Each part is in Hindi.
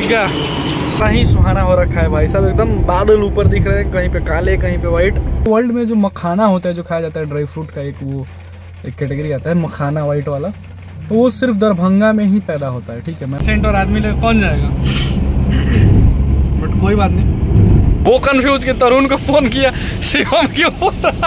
दिख गया, बड़ा ही सुहाना हो रखा है भाई साहब। एकदम बादल ऊपर दिख रहे हैं, कहीं पे काले कहीं पे वाइट। वर्ल्ड में जो मखाना होता है जो खाया जाता है ड्राई फ्रूट का, एक कैटेगरी आता है मखाना वाइट वाला, तो वो सिर्फ दरभंगा में ही पैदा होता है। ठीक है, मैं सेंट और आदमी लेकर कौन जाएगा, बट कोई बात नहीं। वो कंफ्यूज के तरुण को फोन किया, शिवम क्यों बोल रहा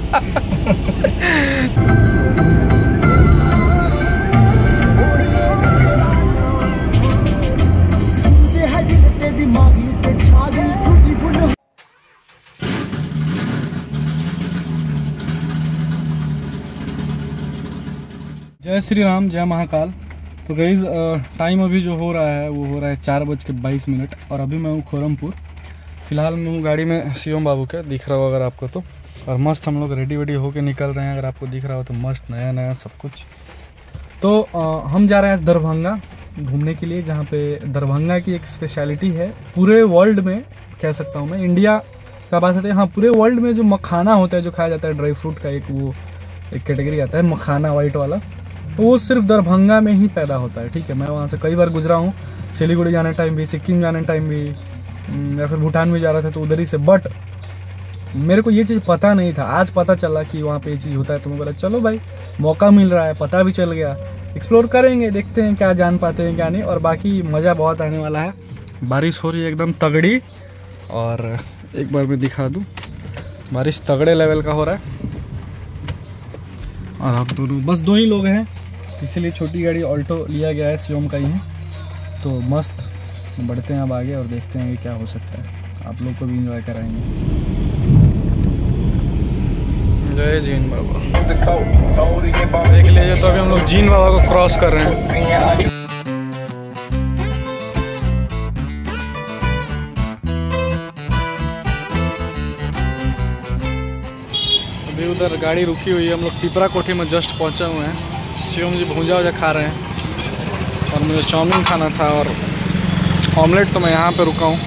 जय श्री राम, जय महाकाल। तो गाइज टाइम अभी जो हो रहा है वो हो रहा है 4:22 और अभी मैं हूँ खोरमपुर। फिलहाल मैं हूँ गाड़ी में शिवम बाबू के, दिख रहा हो अगर आपको तो। और मस्त हम लोग रेडी वेडी होके निकल रहे हैं, अगर आपको दिख रहा हो तो मस्त नया नया सब कुछ। तो हम जा रहे हैं दरभंगा घूमने के लिए, जहाँ पे दरभंगा की एक स्पेशलिटी है पूरे वर्ल्ड में, कह सकता हूँ मैं, इंडिया का बात है हाँ, पूरे वर्ल्ड में जो मखाना होता है जो खाया जाता है ड्राई फ्रूट का, एक कैटेगरी आता है मखाना वाइट वाला, तो वो सिर्फ दरभंगा में ही पैदा होता है। ठीक है, मैं वहाँ से कई बार गुजरा हूँ, सिलीगुड़ी जाने टाइम भी, सिक्किम जाने टाइम भी, या फिर भूटान में जा रहा था तो उधर ही से। बट मेरे को ये चीज़ पता नहीं था, आज पता चला कि वहाँ पे ये चीज़ होता है। तो मैं बोला चलो भाई, मौका मिल रहा है, पता भी चल गया, एक्सप्लोर करेंगे, देखते हैं क्या जान पाते हैं क्या नहीं। और बाकी मज़ा बहुत आने वाला है। बारिश हो रही है एकदम तगड़ी, और एक बार मैं दिखा दूँ, बारिश तगड़े लेवल का हो रहा है। और आप दोनों बस 2 ही लोग हैं, इसीलिए छोटी गाड़ी ऑल्टो लिया गया है, शिवम का ही है। तो मस्त बढ़ते हैं अब आगे और देखते हैं कि क्या हो सकता है, आप लोग को भी इंजॉय कराएंगे। जय जीन बाबा। देख लीजिए, तो अभी हम लोग जीन बाबा को क्रॉस कर रहे हैं। अभी उधर गाड़ी रुकी हुई है, हम लोग पिपरा कोठी में जस्ट पहुंचे हुए हैं। शिवम जी भूंजा वूजा खा रहे हैं, और मुझे चाउमीन खाना था और ऑमलेट, तो मैं यहाँ पे रुका हूँ।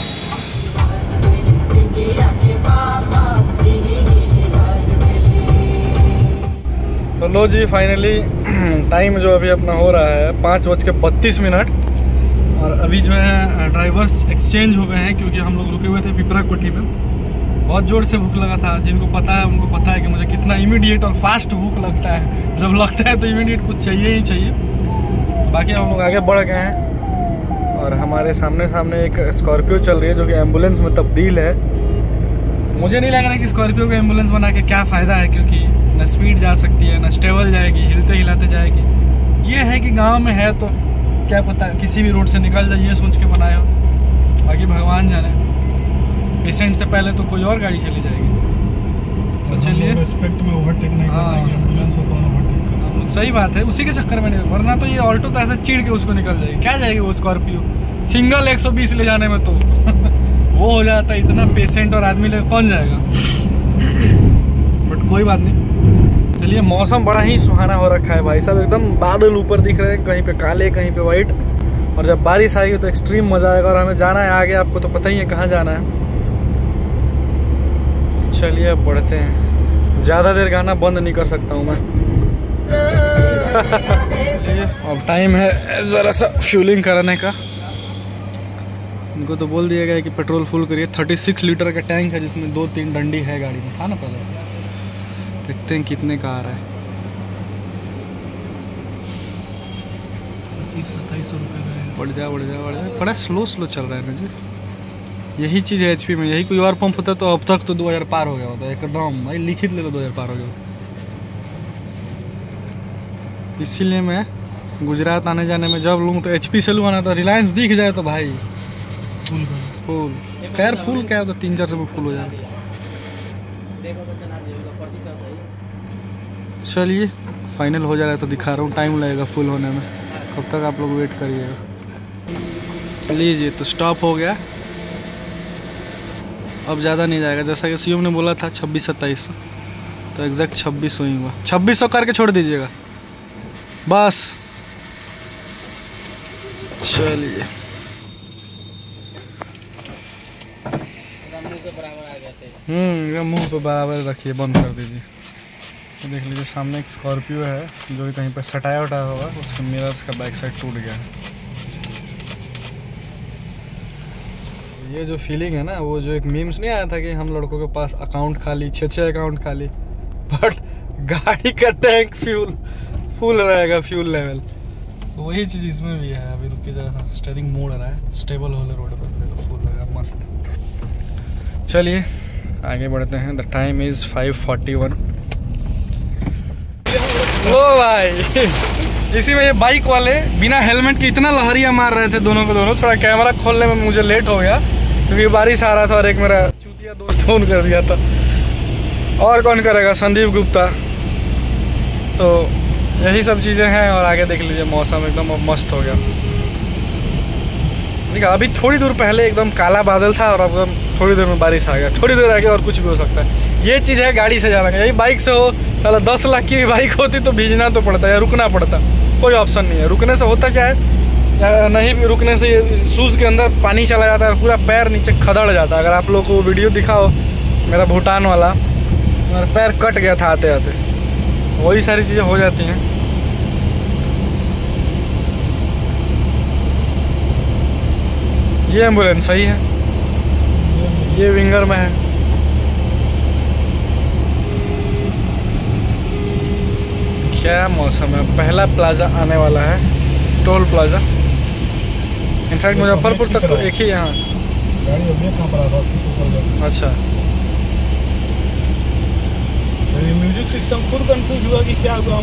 तो लो जी, फाइनली टाइम जो अभी अपना हो रहा है 5:32, और अभी जो है ड्राइवर्स एक्सचेंज हो गए हैं, क्योंकि हम लोग रुके हुए थे पिपरा कोठी में। बहुत जोर से भूख लगा था, जिनको पता है उनको पता है कि मुझे कितना इमीडिएट और फास्ट भूख लगता है। जब लगता है तो इमीडिएट कुछ चाहिए ही चाहिए। तो बाकी हम लोग आगे बढ़ गए हैं, और हमारे सामने एक स्कॉर्पियो चल रही है जो कि एम्बुलेंस में तब्दील है। मुझे नहीं लग रहा कि स्कॉर्पियो को एम्बुलेंस बना के क्या फ़ायदा है, क्योंकि न स्पीड जा सकती है, न स्टेबल जाएगी, हिलते हिलाते जाएगी। ये है कि गाँव में है तो क्या पता किसी भी रोड से निकल जाए, ये सोच के बनाए हो। बाकी भगवान जाने, पेशेंट से पहले तो कोई और गाड़ी चली जाएगी। तो चलिए, रिस्पेक्ट में ओवरटेक नहीं करेंगे, एम्बुलेंस को कौन ओवरटेक करेगा। सही बात है, उसी के चक्कर में नहीं, वरना तो ये ऑल्टो तो ऐसे चिढ़ के उसको निकल जाएगी। क्या जाएगी वो स्कॉर्पियो, सिंगल 120 ले जाने में तो वो हो जाता है। इतना पेशेंट और आदमी ले कौन जाएगा, बट कोई बात नहीं। चलिए, मौसम बड़ा ही सुहाना हो रखा है भाई साहब। एकदम बादल ऊपर दिख रहे हैं, कहीं पे काले कहीं पे वाइट, और जब बारिश आएगी तो एक्सट्रीम मजा आएगा। और हमें जाना है आगे, आपको तो पता ही है कहाँ जाना है। चलिए अब बढ़ते हैं, ज़्यादा देर गाना बंद नहीं कर सकता हूँ मैं। अब टाइम है ज़रा सा फ्यूलिंग कराने का। इनको तो बोल दिया गया है कि पेट्रोल फुल करिए। 36 लीटर का टैंक है, जिसमें 2-3 डंडी है गाड़ी में, था ना पहले से। देखते हैं कितने का आ रहा है। 25-27 रुपये का। बढ़ जा, बड़ा स्लो चल रहा है ना जी। यही चीज़ है HP में, यही कोई और पंप होता तो अब तक तो 2000 पार हो गया होता एकदम। भाई लिखित ले लो, 2000 पार हो गया। इसीलिए मैं गुजरात आने जाने में जब लूँ तो HP से लूँ, आना तो रिलायंस दिख जाए तो भाई फुल। खैर फुल क्या है, तो 3-4 में फुल हो जाए। चलिए, फाइनल हो जा रहा है तो दिखा रहा हूँ, टाइम लगेगा फुल होने में, कब तक आप लोग वेट करिएगा। लीजिए, तो स्टॉप हो गया, अब ज़्यादा नहीं जाएगा। जैसा कि शिवम ने बोला था 26-27, तो एग्जैक्ट 2600 ही हुआ। 2600 करके छोड़ दीजिएगा बस। चलिए, मुंह पे बराबर रखिए, बंद कर दीजिए। तो देख लीजिए, सामने एक स्कॉर्पियो है जो कि कहीं पर सटाया उठाया होगा, उसके मिरर्स का बैक साइड टूट गया है। ये जो फीलिंग है ना, वो जो एक मीम्स नहीं आया था कि हम लड़कों के पास अकाउंट खाली, 6 अकाउंट खाली, बट गाड़ी का टैंक फुल रहेगा, फ्यूल लेवल। तो वही चीज़ इसमें भी है। अभी रुकी जरा, स्टीयरिंग मोड़ रहा है, स्टेबल वाले रोड पर फुल रहेगा, मस्त। चलिए आगे बढ़ते हैं। The time is 5:41। ओ भाई इसी में ये बाइक वाले बिना हेलमेट के इतना लहरिया मार रहे थे दोनों को दोनों। थोड़ा कैमरा खोलने में मुझे लेट हो गया क्योंकि बारिश आ रहा था और एक मेरा चूतिया दोस्त फोन कर दिया था। और कौन करेगा, संदीप गुप्ता। तो यही सब चीज़ें हैं। और आगे देख लीजिए, मौसम एकदम मस्त हो गया। देखा अभी थोड़ी दूर पहले एकदम काला बादल था और अब थोड़ी देर में बारिश आ गया। थोड़ी देर आगे और कुछ भी हो सकता है। ये चीज़ है गाड़ी से जाना का। यही बाइक से हो, पहले 10 लाख की भी बाइक होती तो भीजना तो पड़ता है या रुकना पड़ता, कोई ऑप्शन नहीं है। रुकने से होता क्या है, या नहीं भी रुकने से शूज़ के अंदर पानी चला जाता है, पूरा पैर नीचे खदड़ जाता है। अगर आप लोग को वीडियो दिखाओ मेरा भूटान वाला, मेरा पैर कट गया था आते आते। वही सारी चीज़ें हो जाती हैं। ये एम्बुलेंस सही है, ये विंगर में है। क्या मौसम है। पहला प्लाजा आने वाला है, टोल प्लाजा। इनफैक्ट मुजफ्फरपुर तक तो एक ही यहाँ। अच्छा, म्यूजिक सिस्टम खुद कंफ्यूज हुआ कि क्या हुआ,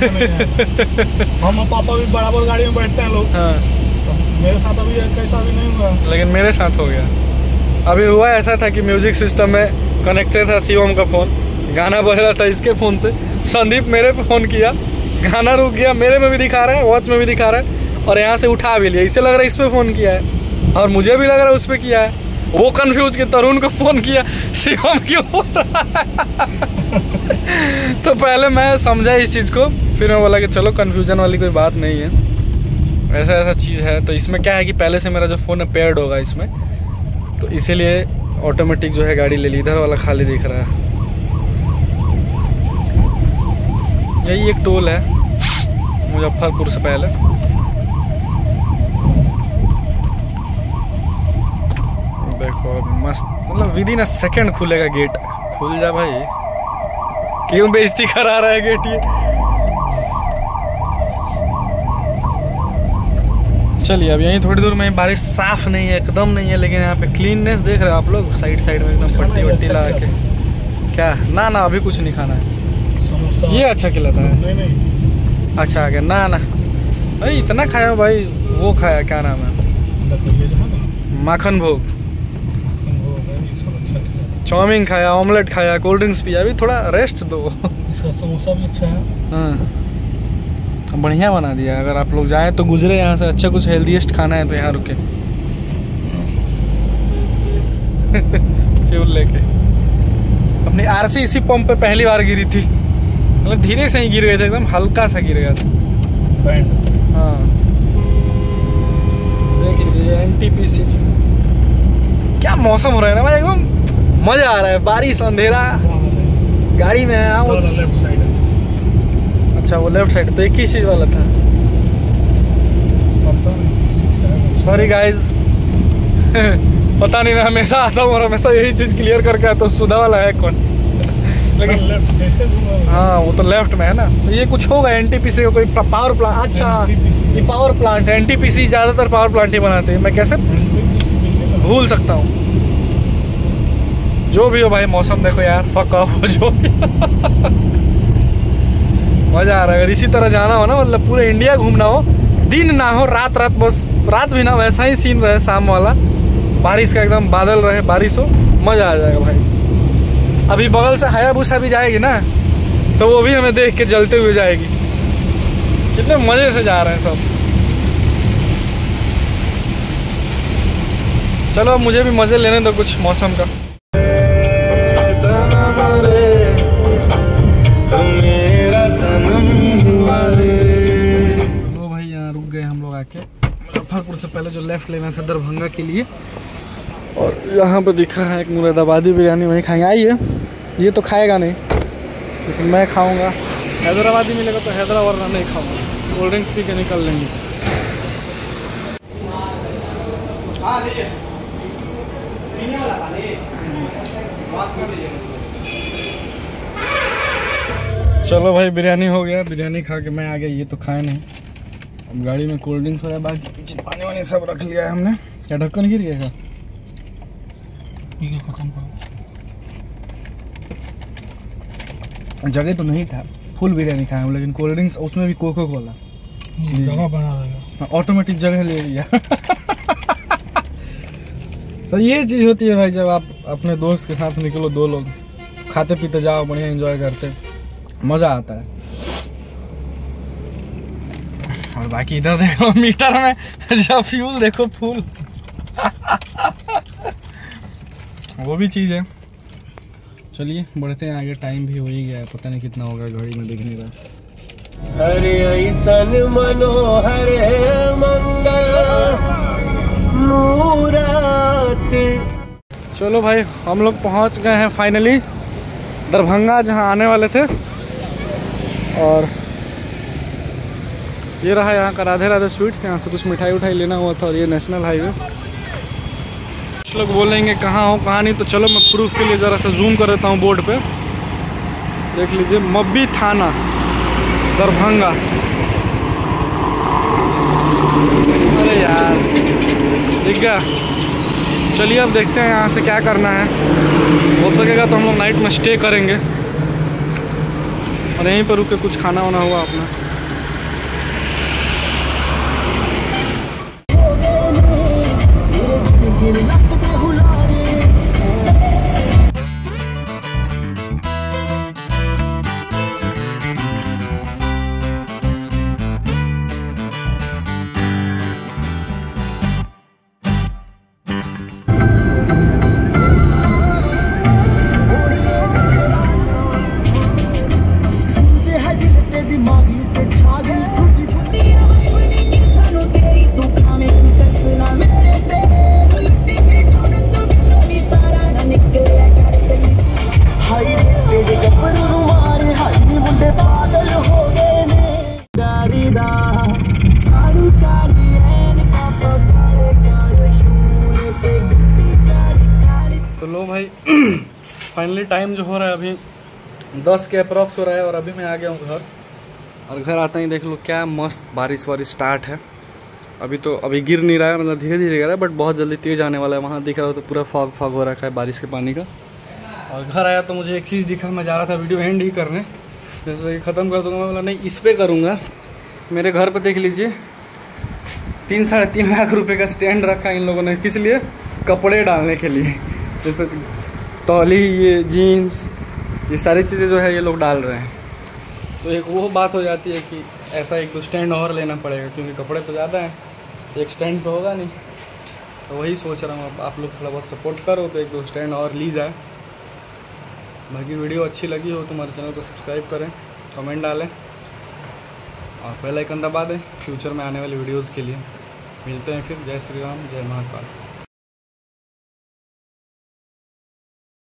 हम पापा भी बराबर गाड़ी में बैठते हैं लोग। हाँ, मेरे साथ अभी कैसा भी नहीं हुआ, लेकिन मेरे साथ हो गया। अभी हुआ ऐसा था कि म्यूजिक सिस्टम में कनेक्टेड था शिवम का फ़ोन, गाना बज रहा था इसके फ़ोन से। संदीप मेरे पे फ़ोन किया, गाना रुक गया, मेरे में भी दिखा रहा है, वॉच में भी दिखा रहा है, और यहाँ से उठा भी लिया। इससे लग रहा है इस पर फ़ोन किया है, और मुझे भी लग रहा है उस पर किया है। वो कंफ्यूज के तरुण को फ़ोन किया, शिवम क्यों बोल रहा है। तो पहले मैं समझा इस चीज़ को, फिर मैं बोला कि चलो कन्फ्यूजन वाली कोई बात नहीं है, ऐसा ऐसा चीज़ है। तो इसमें क्या है कि पहले से मेरा जो फ़ोन है पेयर्ड होगा इसमें, तो इसीलिए ऑटोमेटिक जो है गाड़ी ले ली। इधर वाला खाली दिख रहा है। यही एक टोल है मुजफ्फरपुर से पहले। देखो मस्त, मतलब विद इन अ सेकेंड खुलेगा गेट। खुल जा भाई, क्यों बेइज्जती करा रहा है गेट ये। चलिए अब यहीं थोड़ी दूर में, बारिश साफ नहीं है, एकदम नहीं है, लेकिन यहाँ पे क्लीननेस देख रहे हो आप लोग, साइड साइड में एकदम पट्टी वट्टी लगा के। क्या ना ना अभी कुछ नहीं खाना है, ये अच्छा खिलाता है। नहीं अच्छा आ गया ना ना भाई, इतना खाया भाई। वो खाया, क्या नाम है, माखन भोग, चाउमीन खाया, ऑमलेट खाया, कोल्ड ड्रिंक्स पिया। अभी थोड़ा रेस्ट दो। इसका समोसा भी अच्छा है। हाँ बढ़िया बना दिया। अगर आप लोग जाएं तो गुजरे यहाँ से, अच्छा कुछ हेल्दीएस्ट खाना है तो यहाँ रुके। फ्यूल लेके अपनी आरसी इसी पंप पे पहली बार गिरी थी, मतलब धीरे से ही गिर गए थे, एकदम हल्का सा गिर गया था। हाँ देख लीजिए एनटीपीसी। क्या मौसम हो रहा है ना भाई, एकदम मजा आ रहा है। बारिश, अंधेरा, गाड़ी में आया वो लेफ्ट साइड है। अच्छा वो लेफ्ट साइड तो एक ही चीज वाला था। Sorry guys. पता नहीं, मैं हमेशा आता हूँ और हमेशा यही चीज क्लियर करके आता हूँ। सुधा वाला है कौन, लेकिन हाँ वो तो लेफ्ट में है ना। तो ये कुछ होगा एनटीपीसी का कोई पावर प्लांट। अच्छा ये पावर प्लांट है। एनटीपीसी ज्यादातर पावर प्लांट ही बनाते हैं, मैं कैसे भूल सकता हूँ। जो भी हो भाई, मौसम देखो यार, फक ऑफ जो भी। मजा आ रहा है। अगर इसी तरह जाना हो ना, मतलब पूरे इंडिया घूमना हो, दिन ना हो, रात रात, बस रात भी ना, वैसा ही सीन रहे शाम वाला, बारिश का एकदम बादल रहे, बारिश हो, मजा आ जाएगा भाई। अभी बगल से हायाबुसा भी जाएगी ना, तो वो भी हमें देख के जलते हुए जाएगी। कितने मजे से जा रहे हैं सब। चलो अब मुझे भी मजे लेने दो कुछ मौसम का। लो भाई यहाँ रुक गए हम लोग आके। मुजफ्फरपुर से पहले जो लेफ्ट लेना था दरभंगा के लिए, और यहाँ पे दिखा है एक मुरादाबादी बिरयानी, वहीं खाएंगे। आइए, ये तो खाएगा नहीं लेकिन मैं खाऊंगा। हैदराबादी मिलेगा तो हैदराबाद, वरना नहीं खाऊंगा। कोल्ड ड्रिंक्स पी के निकल लेंगे। चलो भाई, बिरयानी हो गया। बिरयानी खा के मैं आ गया, ये तो खाया नहीं। अब गाड़ी में कोल्ड ड्रिंक्स वगैरह बाकी पीछे पानी वानी सब रख लिया है हमने। क्या ढक्कन गिर गया क्या? खत्म करो। जगह तो नहीं था, फुल बिरयानी खाया हूँ, लेकिन कोल्ड ड्रिंक्स उसमें भी कोको कोला जगह बना देगा, ऑटोमेटिक जगह ले लिया। तो ये चीज़ होती है भाई, जब आप अपने दोस्त के साथ निकलो, 2 लोग खाते पीते जाओ, बढ़िया एंजॉय करते, मज़ा आता है। और बाकी इधर देखो मीटर में जब फ्यूल देखो फुल। वो भी चीज़ है। चलिए बढ़ते हैं आगे, टाइम भी हो ही गया है, पता नहीं कितना होगा, घड़ी में दिख नहीं रहा। हरे ऐसन मनोहर मंगल मूरत। चलो भाई, हम लोग पहुंच गए हैं फाइनली दरभंगा, जहां आने वाले थे। और ये रहा यहाँ का राधे राधे स्वीट्स। यहाँ से कुछ मिठाई उठाई लेना हुआ था। और ये नेशनल हाईवे। कुछ लोग बोलेंगे कहाँ हो कहाँ नहीं, तो चलो मैं प्रूफ के लिए ज़रा सा जूम कर देता हूँ बोर्ड पे। देख लीजिए, मब्बी थाना दरभंगा। अरे यार दिख गया। चलिए अब देखते हैं यहाँ से क्या करना है। हो सकेगा तो हम लोग नाइट में स्टे करेंगे और यहीं पर रुक के कुछ खाना वाना हुआ अपना। तो लो भाई, फाइनली टाइम जो हो रहा है अभी 10 के अप्रॉक्स हो रहा है। और अभी मैं आ गया हूँ घर। और घर आता ही देख लो क्या मस्त बारिश वारिश स्टार्ट है। अभी गिर नहीं रहा है, मतलब धीरे धीरे गिर रहा है, बट बहुत जल्दी तेज़ आने वाला है। वहाँ दिख रहा हो तो पूरा फॉग फॉग हो रखा है बारिश के पानी का। और घर आया तो मुझे एक चीज़ दिखा, मैं जा रहा था वीडियो एंड ही करने, जैसे कि ख़त्म कर दूँगा, मैं बोला नहीं इस पर करूँगा। मेरे घर पर देख लीजिए 3-3.5 लाख रुपए का स्टैंड रखा इन लोगों ने। किस लिए? कपड़े डालने के लिए। जैसे तौली, ये जीन्स, ये सारी चीज़ें जो है ये लोग डाल रहे हैं। तो एक वो बात हो जाती है कि ऐसा 1-2 स्टैंड और लेना पड़ेगा, क्योंकि कपड़े तो ज़्यादा हैं, एक स्टैंड तो होगा नहीं। तो वही सोच रहा हूँ, आप लोग थोड़ा बहुत सपोर्ट करो तो 1-2 स्टैंड और ली जाए। बाकी वीडियो अच्छी लगी हो तो हमारे चैनल को सब्सक्राइब करें, कमेंट डालें और बेल आइकन दबा दें फ्यूचर में आने वाली वीडियोज़ के लिए। मिलते हैं फिर। जय श्री राम, जय महाकाल।